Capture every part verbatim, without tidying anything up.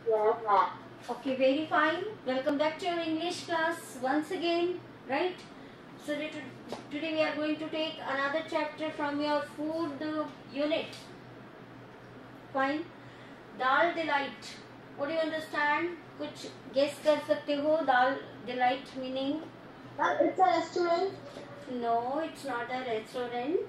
Yes, ma'am. Okay, very fine. Welcome back to your English class once again, right? So today we are going to take another chapter from your food uh, unit. Fine. Dal delight. What do you understand? कुछ guess कर सकते हो? Dal delight meaning? Ma'am, it's a restaurant. No, it's not a restaurant.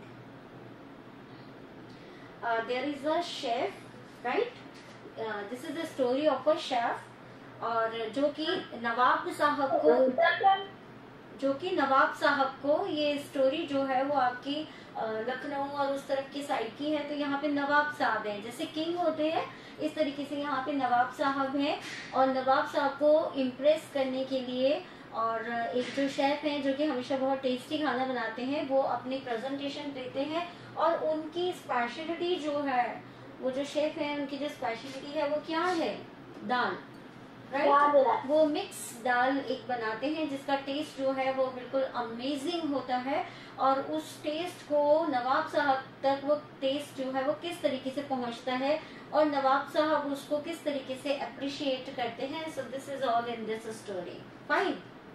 Uh, there is a chef, right? Uh, this is the story of a chef. और जो कि नवाब साहब को जो कि नवाब साहब को ये स्टोरी जो है वो आपकी लखनऊ और उस तरफ की साइड की है। तो यहाँ पे नवाब साहब हैं, जैसे किंग होते हैं इस तरीके से यहाँ पे नवाब साहब हैं। और नवाब साहब को इम्प्रेस करने के लिए और एक जो शेफ हैं जो कि हमेशा बहुत टेस्टी खाना बनाते हैं, वो अपनी प्रेजेंटेशन देते हैं। और उनकी स्पेशलिटी जो है, वो जो शेफ है उनकी जो स्पेशलिटी है वो क्या है? दाल, राइट right? वो मिक्स दाल एक बनाते हैं जिसका टेस्ट जो है वो बिल्कुल अमेजिंग होता है। और उस टेस्ट को नवाब साहब तक वो टेस्ट जो है वो किस तरीके से पहुंचता है और नवाब साहब उसको किस तरीके से अप्रिशिएट करते हैं। So this is all in this story. Fine.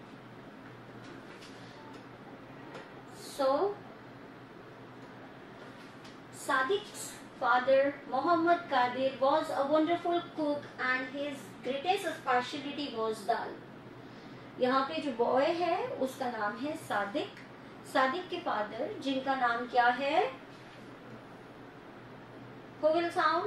So सादिक's father Muhammad Qadir was a wonderful cook and his greatest specialty was dal. यहाँ पे जो बॉय है उसका नाम है सादिक। सादिक के फादर जिनका नाम क्या है? Who will sound?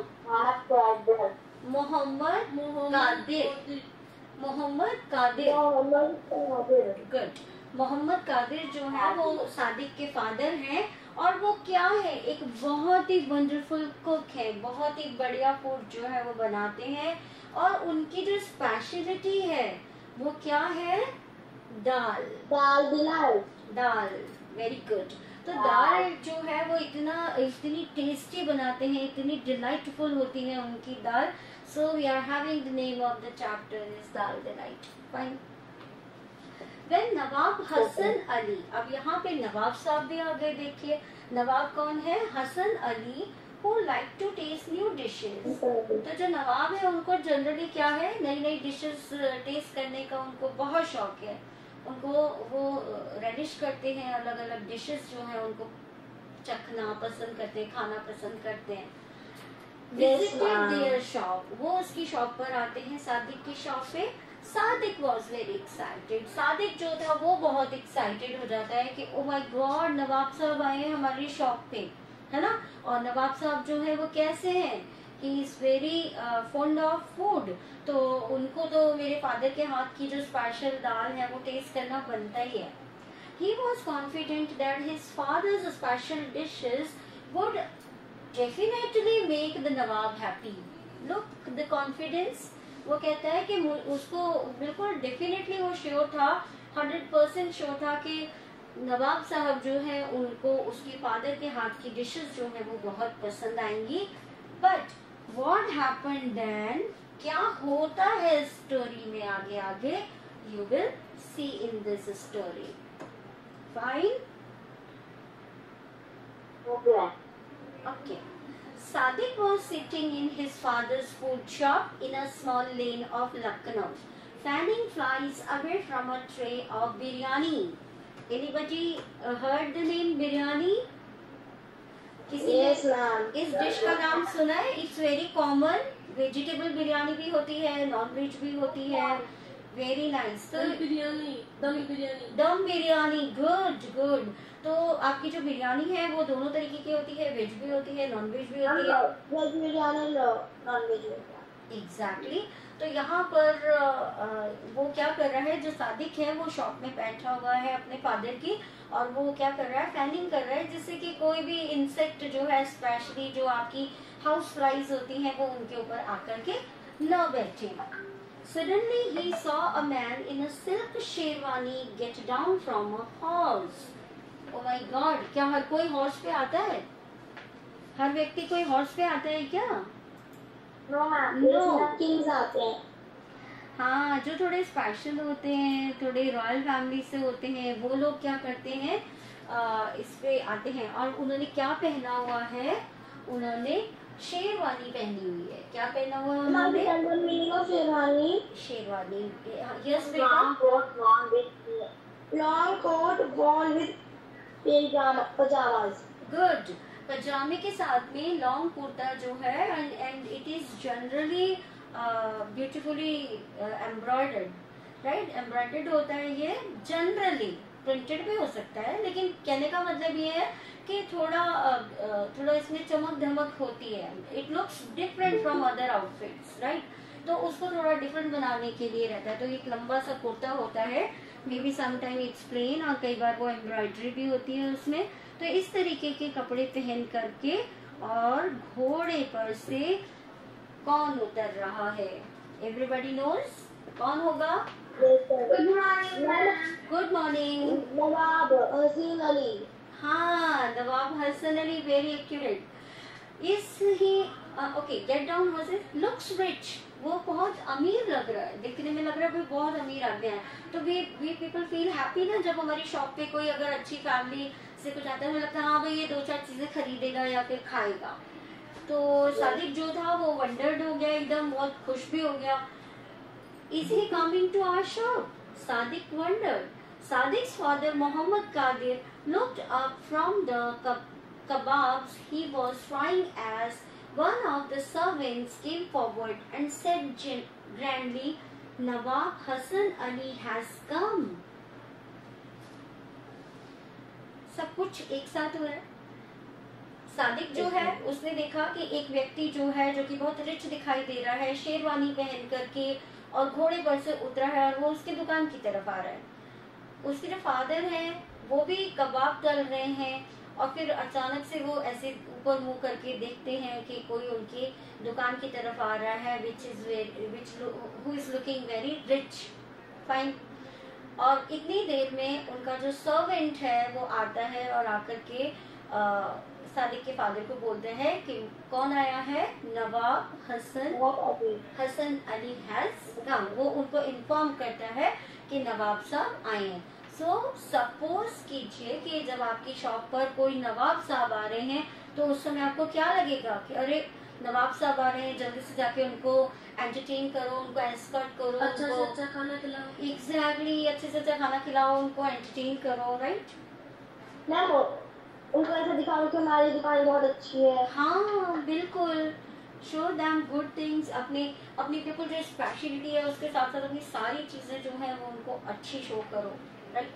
Muhammad Kadir. Muhammad Kadir. Good. Muhammad Kadir जो है वो सादिक के फादर हैं। और वो क्या है? एक बहुत ही वंडरफुल कुक है, बहुत ही बढ़िया फूड जो है वो बनाते हैं। और उनकी जो स्पेशलिटी है वो क्या है? दाल। दाल दिलाई। दाल, वेरी गुड। तो दाल जो है वो इतना इतनी टेस्टी बनाते हैं, इतनी डिलाइटफुल होती है उनकी दाल। So we are having the name of the chapter is dal delight. Fine. When Nawab Hasan Ali, अब यहाँ पे नवाब साहब भी आ गए। देखिए नवाब कौन है? Hasan Ali, who like to taste new dishes। तो जो नवाब है उनको जनरली क्या है? नई नई डिशेस टेस्ट करने का उनको बहुत शौक है। उनको वो रेडिश करते हैं, अलग अलग डिशेस जो है उनको चखना पसंद करते हैं, खाना पसंद करते हैं। Visited their shop, वो उसकी शॉप पर आते हैं, सादिक की शॉप पे। Sadiq was very excited. Sadiq जो था वो बहुत एक्साइटेड हो जाता है कि ओ माय गॉड, नवाब साहब आए हैं हमारी शॉप पे, है ना। और नवाब साहब जो है वो कैसे हैं? He is very fond of food. तो उनको तो मेरे फादर के हाथ की जो स्पेशल दाल है वो टेस्ट करना बनता ही है। He was confident that his father's special dishes would definitely make the Nawab happy. Look the confidence. वो कहता है कि उसको बिल्कुल डेफिनेटली वो श्योर था, हंड्रेड परसेंट श्योर था कि नवाब साहब जो है उनको उसके फादर के हाथ की डिशेस जो है वो बहुत पसंद आएंगी। बट व्हाट हैपेंड देन, क्या होता है स्टोरी में आगे आगे, you will see in this story. Fine. Okay. Sadiq was sitting in his father's food shop in a small lane of Lucknow, fanning flies away from a tray of biryani. Anybody uh, heard the name biryani? किसी yes, ने इस dish का नाम सुना है? It's very common. Vegetable biryani भी होती है, नॉन वेज भी होती है। Very nice. तो बिरयानी, दम बिरयानी। दम बिरयानी, गुड गुड। तो आपकी जो बिरयानी है वो दोनों तरीके की होती है, वेज भी होती है, नॉन वेज भी होती है। Veg biryani, non veg biryani. Exactly. तो यहाँ पर आ, वो क्या कर रहा है? जो सादिक है वो शॉप में बैठा हुआ है अपने फादर की, और वो क्या कर रहा है? फैनिंग कर रहा है, जिससे कि कोई भी इंसेक्ट जो है, स्पेशली जो आपकी हाउस फ्लाइज होती हैं, वो उनके ऊपर आकर के न बैठे। Suddenly he saw a man in a silk sherwani get down from a horse. Oh my God! क्या हर कोई हॉर्स पे आता है? हर व्यक्ति कोई हॉर्स पे आता है क्या? No ma'am, No. किंग्स आते हैं। हाँ, जो थोड़े स्पेशल होते हैं, थोड़े रॉयल फैमिली से होते हैं, वो लोग क्या करते हैं? आ, इस पे आते हैं। और उन्होंने क्या पहना हुआ है? उन्होंने शेरवानी पहनी हुई है। क्या पहना हुआ है Ma'am, उन्होंने? the general meaning of sherwani. Sherwani. Yes बेटा. Long coat worn with long coat worn with pajama pajamas. Good. पजामे के साथ में लॉन्ग कुर्ता जो है and and it is generally beautifully embroidered, right. Embroidered होता है ये, जनरली प्रिंटेड भी हो सकता है, लेकिन कहने का मतलब ये है कि थोड़ा uh, थोड़ा इसमें चमक धमक होती है. It looks different from other outfits, right. तो उसको थोड़ा डिफरेंट बनाने के लिए रहता है. तो एक लंबा सा कुर्ता होता है, maybe sometime it's plain और कई बार वो एम्ब्रॉयडरी भी होती है उसमें. तो इस तरीके के कपड़े पहन करके और घोड़े पर से कौन उतर रहा है? एवरीबॉडी नोज कौन होगा? Good morning. Good morning. Nawab Hasan Ali. हाँ, नवाब हसन अली, वेरी एक्यूरेट. इस ही okay, get down versus looks rich. वो बहुत अमीर लग रहा है, दिखने में लग रहा है वो बहुत अमीर आदमी है. तो we we people feel happy ना जब हमारी शॉप पे कोई अगर अच्छी फैमिली से कुछ आता है, हमें लगता है हाँ भाई ये दो चार चीजें खरीदेगा या फिर खाएगा. तो सादिक जो था वो वंडर्ड हो गया, एकदम बहुत खुश भी हो गया. Is he coming to our shop? Sadiq wondered. Sadiq's father Muhammad Qadir looked up from the kebabs he was frying as one of the servants came forward and said grandly, Nawab Hasan Ali has come. सब कुछ एक साथ हो रहा है. सादिक जो है उसने देखा कि एक व्यक्ति जो है जो कि बहुत रिच दिखाई दे रहा है, शेरवानी पहन करके और घोड़े पर से उतरा है और वो उसकी दुकान की तरफ आ रहा है. उसके जो फादर हैं वो भी कबाब तल रहे हैं और फिर अचानक से वो ऐसे ऊपर मुंह करके देखते हैं कि कोई उनकी दुकान की तरफ आ रहा है, which is which who is looking very rich, fine. और इतनी देर में उनका जो सर्वेंट है वो आता है और आकर के सादिक के फादर को बोलते हैं कि कौन आया है? Nawab Hasan Hasan Ali has come. वो उनको इन्फॉर्म करता है कि नवाब साहब आए हैं. सो सपोज कीजिए कि जब आपकी शॉप पर कोई नवाब साहब आ रहे हैं तो उस समय आपको क्या लगेगा कि अरे नवाब साहब आ रहे हैं, जल्दी से जाके उनको एंटरटेन करो, उनको एस्कॉर्ट करो, अच्छा से अच्छा खाना खिलाओ. एग्जैक्टली, अच्छे से अच्छा खाना खिलाओ, उनको एंटरटेन करो, राइट. मैम उनको ऐसा दिखाओ कि हमारी दुकान बहुत अच्छी है. हाँ बिल्कुल. Show them good things. अपनी अपनी बिल्कुल जो स्पेशलिटी है उसके साथ साथ अपनी सारी चीजें जो है वो उनको अच्छी शो करो, right.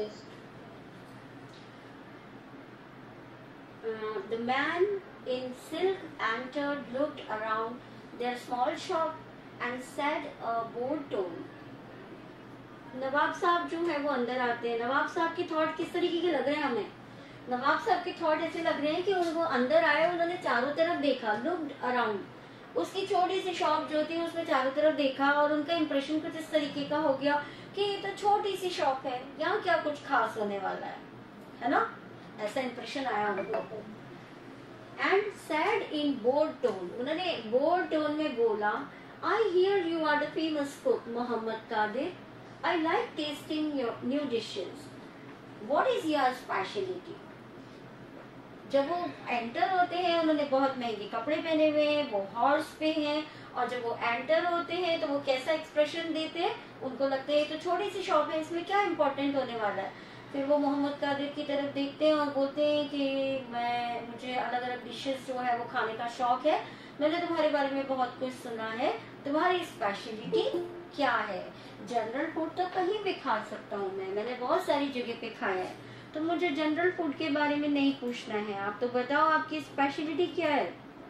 The man in silk entered, looked around their small shop and said a bold tone. Nawab Sahab जो है वो अंदर आते हैं. नवाब साहब के थॉट किस तरीके के लग रहे हैं हमें? नवाब साहब के थॉट ऐसे लग रहे हैं कि उनको अंदर आए, उन्होंने चारों तरफ देखा, लुक्ड अराउंड. उसकी छोटी सी शॉप जो थी उसमें चारों तरफ देखा और उनका इंप्रेशन कुछ इस तरीके का हो गया कि ये तो छोटी सी शॉप है, यहाँ क्या कुछ खास होने वाला है, है ना? ऐसा इंप्रेशन आया उनको. And said in bold tone, उन्होंने बोल्ड टोन में बोला, I hear you are the famous cook Muhammad Kadir. I like tasting your new dishes. What is your speciality? जब वो एंटर होते हैं उन्होंने बहुत महंगे कपड़े पहने हुए हैं, वो हॉर्स पे हैं, और जब वो एंटर होते हैं तो वो कैसा एक्सप्रेशन देते हैं? उनको लगता है तो छोटी सी शॉप है, इसमें क्या इम्पोर्टेंट होने वाला है. फिर वो मोहम्मद कादिर की तरफ देखते हैं और बोलते हैं कि मैं मुझे अलग अलग डिशेस जो है वो खाने का शौक है, मैंने तुम्हारे बारे में बहुत कुछ सुना है, तुम्हारी स्पेशलिटी क्या है? जनरल फूड तो कहीं भी खा सकता हूँ मैं, मैंने बहुत सारी जगह पे खाया है, तो मुझे जनरल फूड के बारे में नहीं पूछना है. आप तो बताओ आपकी स्पेशलिटी क्या है?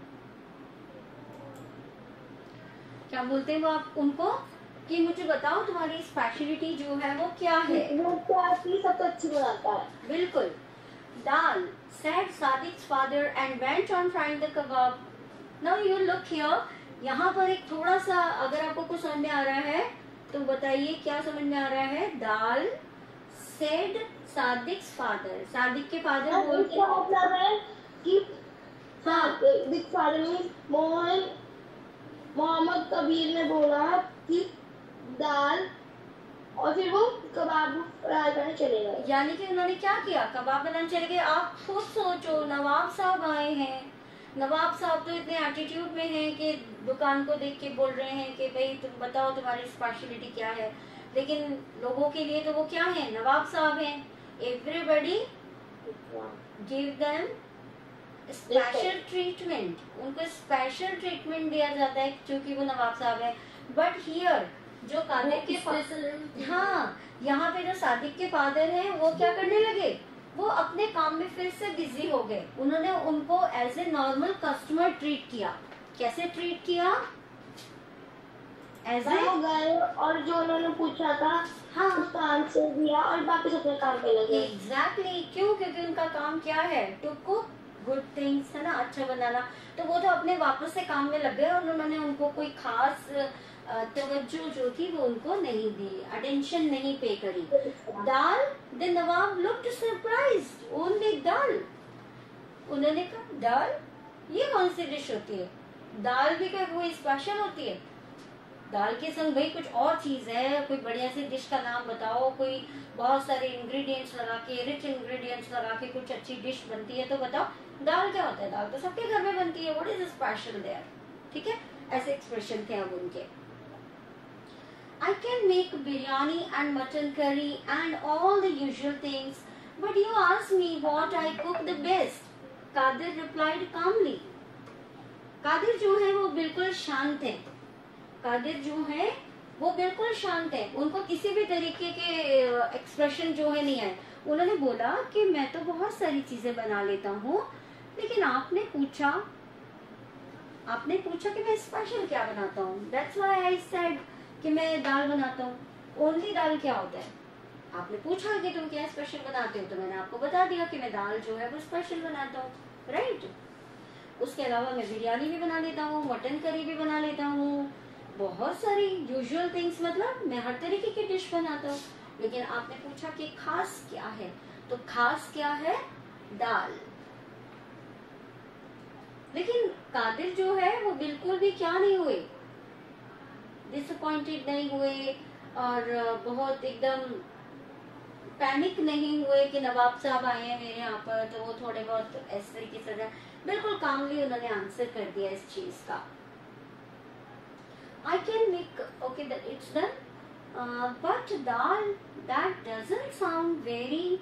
क्या बोलते हैं वो आप उनको कि मुझे बताओ तुम्हारी स्पेशलिटी जो है वो क्या है? वो क्या चीज सबसे अच्छी बनाता है? बिल्कुल. दाल, said Sadiq's father and went on frying the kebab. Now you look here. यहाँ पर एक थोड़ा सा अगर आपको कुछ समझ में आ रहा है तो बताइए क्या समझ में आ रहा है? दाल, said Sadiq's father. सादिक के फादर बोलते हैं. मतलब है कि सादिक फादर में मोहन मोहम्मद कबीर ने बोला कि दाल, और फिर वो कबाब फ्राई करने चले गए. यानी कि उन्होंने क्या किया? कबाब बनाने चले गए. आप खुद सोचो, नवाब साहब आए हैं, नवाब साहब तो इतने एटीट्यूड में हैं कि दुकान को देख के बोल रहे हैं कि भाई तुम बताओ तुम्हारी स्पेशलिटी क्या है, लेकिन लोगों के लिए तो वो क्या है, नवाब साहब हैं। Everybody give them special treatment, उनको स्पेशल ट्रीटमेंट दिया जाता है क्योंकि वो नवाब साहब है। बट हियर जो कादिर के फादर, हाँ यहाँ पे जो सादिक के फादर हैं वो क्या करने लगे, वो अपने काम में फिर से बिजी हो गए। उन्होंने उनको as a normal customer treat किया। कैसे ट्रीट किया, एज ए गए और जो उन्होंने पूछा था हाँ उसका आंसर दिया और बाकी अपने काम पे लगे। एग्जैक्टली, क्यों, क्योंकि उनका काम क्या है, टू कुक गुड थिंग्स, है ना, अच्छा बनाना। तो वो तो अपने वापस से काम में लग गए और उन्होंने उनको कोई खास तवज्जो जो थी वो उनको नहीं दी, अटेंशन नहीं पे करी। Dal, the Nawab looked surprised, only dal. उन्होंने कहा दाल, ये कौन सी डिश होती है, दाल भी क्या कोई स्पेशल होती है, दाल के संग भाई कुछ और चीज है, कोई बढ़िया सी डिश का नाम बताओ, कोई बहुत सारे इंग्रेडिएंट्स लगा के, रिच इंग्रेडिएंट्स लगा के कुछ अच्छी डिश बनती है तो बताओ दाल क्या होता है, दाल तो सबके घर में बनती है, व्हाट इज स्पेशल देयर। ठीक है, ऐसे एक्सप्रेशन थे अब उनके। I can make biryani and mutton curry and all the usual things, but you asked me what I cook the best. Kadir replied calmly. Qadir जो है वो बिल्कुल शांत है, कादिर जो है वो बिल्कुल शांत है, उनको किसी भी तरीके के एक्सप्रेशन जो है नहीं है। उन्होंने बोला कि मैं तो बहुत सारी चीजें बना लेता हूँ, लेकिन आपने पूछा आपने पूछा कि मैं स्पेशल क्या बनाता हूँ, दैट्स व्हाई आई सेड कि मैं दाल बनाता हूँ। ओनली दाल क्या होता है, आपने पूछा कि तुम क्या स्पेशल बनाते हो, तो मैंने आपको बता दिया कि मैं दाल जो है वो स्पेशल बनाता हूँ, राइट। उसके अलावा मैं बिरयानी भी बना लेता हूँ, मटन करी भी बना लेता हूँ, बहुत सारी यूजुअल थिंग्स, मतलब मैं हर तरीके की डिश बनाता हूँ। लेकिन आपने पूछा कि खास क्या है, तो खास क्या है, दाल। लेकिन कादिर जो है वो बिल्कुल भी क्या नहीं हुए, डिसअपॉइंटेड नहीं हुए और बहुत एकदम पैनिक नहीं हुए कि नवाब साहब आए हैं मेरे यहाँ पर तो वो थोड़े बहुत इस तरीके से, बिल्कुल कामली उन्होंने आंसर कर दिया इस चीज का। I can make, okay, that it's done, uh, but dal, that doesn't sound very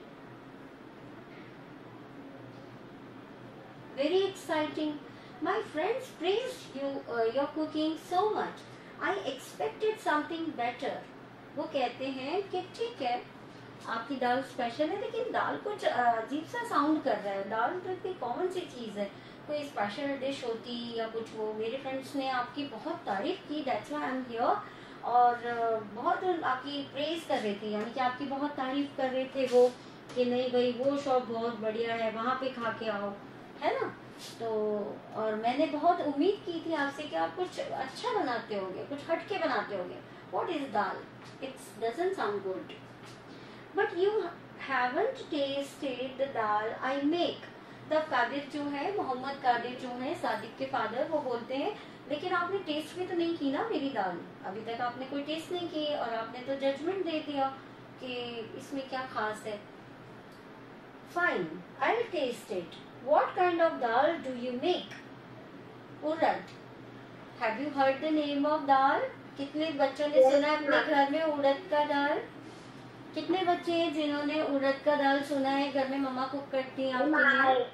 very exciting. My friends praised you, uh, your cooking so much. I expected something better. वो कहते हैं कि ठीक है आपकी दाल स्पेशल है, लेकिन दाल कुछ अजीब सा साउंड कर रहा है, दाल तो इतनी कॉमन सी चीज है, कोई स्पेशल डिश होती या कुछ। वो मेरे फ्रेंड्स ने आपकी बहुत तारीफ की, that's why I am here, और बहुत आपकी प्रेज कर रहे थे, यानी कि आपकी बहुत तारीफ कर रहे थे वो, कि नहीं भाई वो शॉप बहुत बढ़िया है, वहाँ पे खा के आओ, है ना। तो और मैंने बहुत उम्मीद की थी आपसे कि आप कुछ अच्छा बनाते होगे, कुछ हटके बनाते होगे। What is dal, it's doesn't sound good, but you haven't tasted the dal I make. तब कादिर जो है, मोहम्मद कादिर जो है सादिक के फादर, वो बोलते हैं लेकिन आपने टेस्ट भी तो नहीं की ना मेरी दाल, अभी तक आपने कोई टेस्ट नहीं की और आपने तो जजमेंट दे दिया कि इसमें क्या खास है। Fine, I will taste it. What kind of dal do you make? Urad. Have you heard the name of dal? कितने बच्चों ने सुना अपने घर में उड़द का दाल? कितने बच्चे हैं जिन्होंने उड़द का दाल सुना है, घर में मम्मा कुक करती हैं आपके लिए?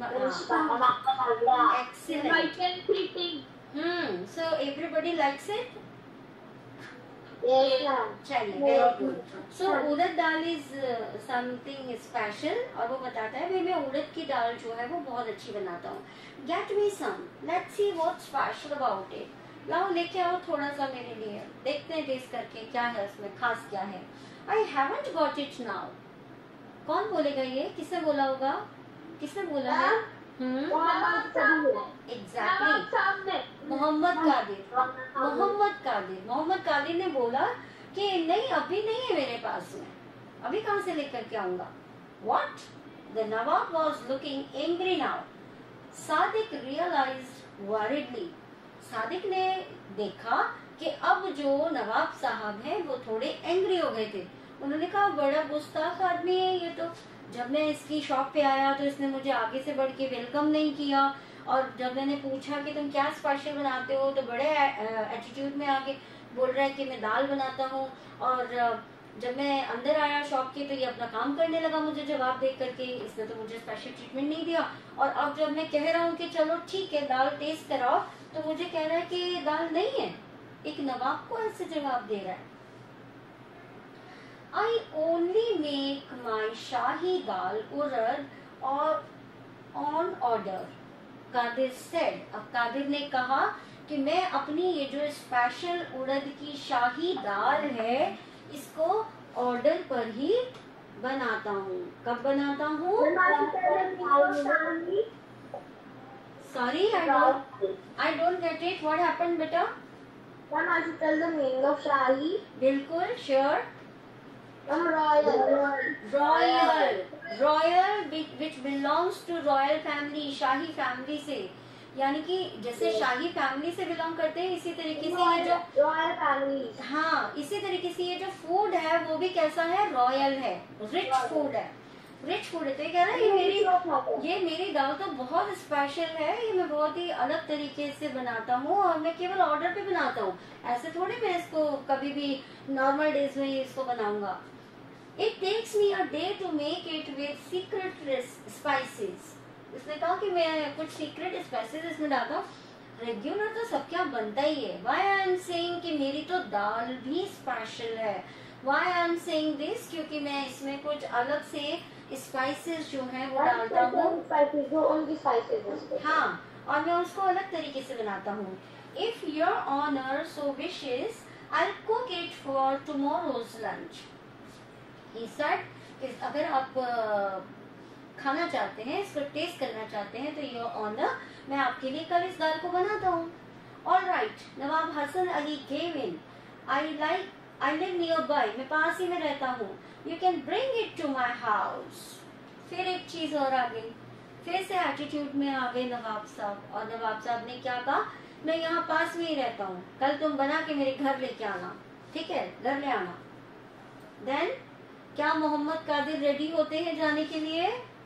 Excellent. Hmm. So everybody likes it. चलिए, very good. So urad dal is something special, और वो बताता है भाई मैं उड़द की दाल जो है वो बहुत अच्छी बनाता हूँ। Get me some. Let's see what's special about it. लाओ लेके आओ थोड़ा सा मेरे लिए, देखते हैं टेस्ट करके क्या है उसमें, खास क्या है। I haven't got it now. कौन बोलेगा ये, किसने बोला होगा, किसने बोला है? एग्जैक्टली, मोहम्मद कादिर। मोहम्मद कादिर मोहम्मद कादिर ने बोला कि नहीं अभी नहीं है मेरे पास में, अभी कहाँ से लेकर के आऊंगा। What? The Nawab was looking angry now. Sadiq realized worriedly. Sadiq ने देखा कि अब जो नवाब साहब हैं वो थोड़े एंग्री हो गए थे। उन्होंने कहा बड़ा गुस्ताख आदमी है ये तो, जब मैं इसकी शॉप पे आया तो इसने मुझे आगे से बढ़ के वेलकम नहीं किया और जब मैंने पूछा कि तुम क्या स्पेशल बनाते हो तो बड़े एटीट्यूड में आके बोल रहा है कि मैं दाल बनाता हूँ। और जब मैं अंदर आया शॉप के तो ये अपना काम करने लगा मुझे जवाब दे करके, इसने तो मुझे स्पेशल ट्रीटमेंट नहीं दिया। और अब जब मैं कह रहा हूँ कि चलो ठीक है दाल टेस्ट कराओ तो मुझे कह रहा है कि दाल नहीं है। एक नवाब को ऐसे जवाब दे रहा है। I only make my शाही दाल उड़द और on order, कादिर said। अब कादिर ने कहा कि मैं अपनी ये जो स्पेशल उड़द की शाही दाल है इसको ऑर्डर पर ही बनाता हूँ। कब बनाता हूँ? Sorry I don't I don't get it, what happened बेटा? Ma'am, I should tell the meaning of Shahi. बिल्कुल sure. Ma'am, royal. Royal royal which belongs to royal family, शाही फैमिली से, यानी कि जैसे शाही फैमिली से बिलोंग करते हैं इसी तरीके से ये जो रॉयल फैमिली, हाँ इसी तरीके से ये जो फूड है वो भी कैसा है? रॉयल है, रिच फूड है, रिच फूड है। तो ये कह रहा है ये मेरी ये मेरी दाल तो बहुत स्पेशल है, ये मैं बहुत ही अलग तरीके से बनाता हूँ और मैं केवल ऑर्डर पे बनाता हूँ, ऐसे थोड़ी मैं इसको कभी भी नॉर्मल डेज में इसको बनाऊंगा। It takes me a day to make it with secret spices. इसने कहा कि मैं कुछ सीक्रेट स्पाइसेस इसमें डालता हूँ, रेगुलर तो सब क्या बनता ही है। व्हाई आई एम सेइंग कि मेरी तो दाल भी स्पेशल है। Why I am saying this, क्योंकि मैं इसमें कुछ अलग से स्पाइसेस जो है वो डालता हूँ। जो उनकी स्पाइसेस, हाँ, और मैं उसको अलग तरीके से बनाता हूँ। If your honour so wishes I cook it for tomorrow's lunch. He said अगर आप खाना चाहते हैं, इसको टेस्ट करना चाहते हैं तो योर ऑनर मैं आपके लिए कल इस दाल को बनाता हूँ। All right, Nawab Hasan Ali gave in. I like I live near by, मैं पास ही में रहता हूँ। You can bring it to my house. फिर एक चीज और आ गई, फिर से एटीट्यूड में आ गए नवाब साहब। और नवाब साहब ने क्या कहा? मैं यहाँ पास में ही रहता हूँ, कल तुम बना के मेरे घर लेके आना, ठीक है? घर ले आना। देन क्या मोहम्मद कादिर रेडी होते हैं जाने के लिए?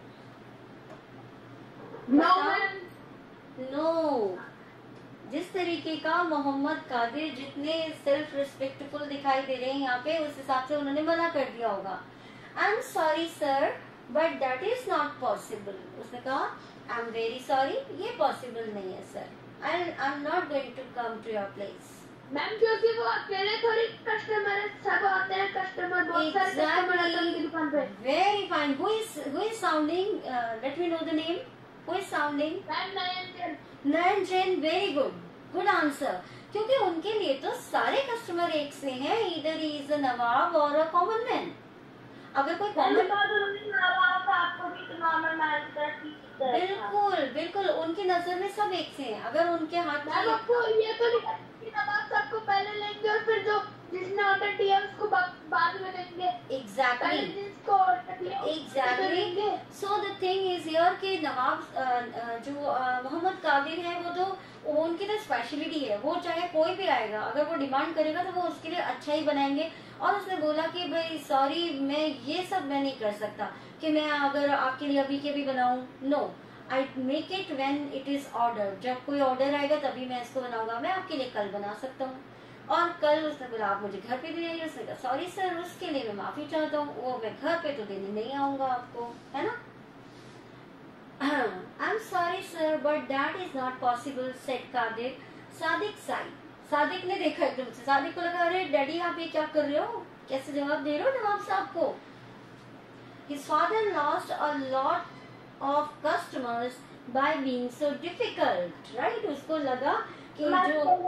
No no. जिस तरीके का मोहम्मद कादिर जितने सेल्फ रिस्पेक्टफुल दिखाई दे रहे हैं यहाँ पे, उस हिसाब से उन्होंने मना कर दिया होगा। I am sorry sir but that is not possible. उसने कहा आई एम वेरी सॉरी, ये पॉसिबल नहीं है sir, I I am not going to come to your place. Ma'am क्योंकि वो अकेले थोड़ी कस्टमर है, सब आते हैं कस्टमर, बहुत सारे कस्टमर आते हैं उनकी दुकान पे। Very fine. Who is who is sounding? Let me know the name. Who is sounding? Ma'am Nayan Jain. Nayan Jain, very good, good answer. क्योंकि उनके लिए तो सारे कस्टमर एक से हैं, इधर ही इज अ नवाब और अ कॉमन मैन। अगर कोई कॉमन, आपको भी तो नॉर्मल मैन का बिल्कुल बिल्कुल उनकी नजर में सब एक से हैं। अगर उनके हाथ में आपको ये तो नहीं नवाब सबको पहले लेंगे और फिर जो जिसने ऑर्डर दिया उसको बाद में देंगे। एग्जैक्टली जिसको ऑर्डर दिया exactly so the thing is here कि नवाब जो मोहम्मद कादिर है वो तो वो उनकी तो स्पेशलिटी है, वो चाहे कोई भी आएगा अगर वो डिमांड करेगा तो वो उसके लिए अच्छा ही बनाएंगे। और उसने बोला कि भाई सॉरी मैं ये सब मैं नहीं कर सकता कि मैं अगर आपके लिए अभी के भी बनाऊं, no I make it when it is order. जब कोई ऑर्डर आएगा तभी मैं इसको बनाऊंगा, मैं आपके लिए कल बना सकता हूँ। और कल उसने बोला आप मुझे घर पे दे आइए। उसने कहा सॉरी सर उसके लिए मैं माफी चाहता हूँ, वो मैं घर पे तो देने नहीं आऊंगा आपको, है ना? I am sorry sir but that is not possible said Kadir. Sadiq side, Sadiq ने देखा एकदम से, सादिक को लगा अरे डैडी आप ये क्या कर रहे हो, कैसे जवाब दे रहे हो नवाब साहब को? His father lost a lot of customers by being so difficult, right? उसको लगा कि जो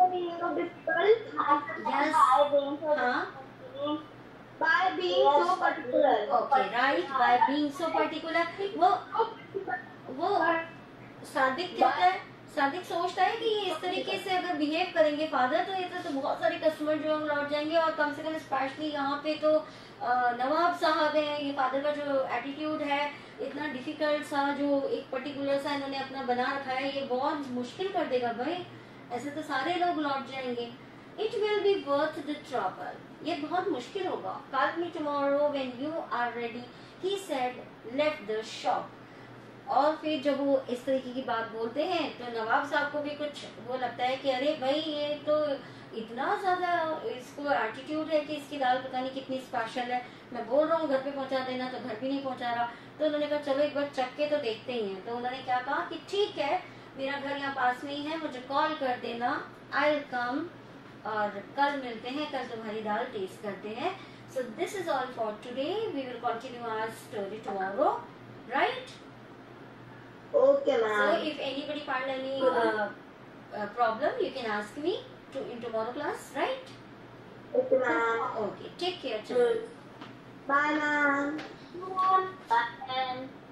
yes, हाँ, by being so particular. okay, right, by being so particular, वो वो सादिक कहता है, सादिक सोचता है कि ये इस तरीके से अगर बिहेव करेंगे फादर तो ये तो बहुत सारे कस्टमर जो हम लौट जाएंगे। और कम से कम स्पेशली यहाँ पे तो नवाब साहब हैं, ये फादर का जो एटीट्यूड है इतना डिफिकल्ट सा जो एक पर्टिकुलर सा इन्होंने अपना बना रखा है, ये बहुत मुश्किल कर देगा भाई, ऐसे तो सारे लोग लौट जाएंगे। It will be worth the trouble, ये बहुत मुश्किल होगा। Call me tomorrow when you are ready, he said left the shop. और फिर जब वो इस तरीके की बात बोलते हैं तो नवाब साहब को भी कुछ वो लगता है कि अरे भाई ये तो इतना ज्यादा इसको एटीट्यूड है कि इसकी दाल पता नहीं कितनी स्पेशल है, मैं बोल रहा हूँ घर पे पहुंचा देना तो घर भी नहीं पहुंचा रहा। तो उन्होंने कहा चलो एक बार चख के तो देखते ही हैं। तो उन्होंने क्या कहा कि ठीक है, मेरा घर यहाँ पास में ही है, मुझे कॉल कर देना, आई विल कम, और कल मिलते हैं, कल तुम्हारी दाल टेस्ट करते हैं। So this is all for today, we will continue our story tomorrow, right? Okay, So ma'am. if anybody find any uh, uh, problem, you can ask me to in tomorrow class, right? Okay, ma'am. Okay, take care, children. Bye, ma'am. Bye.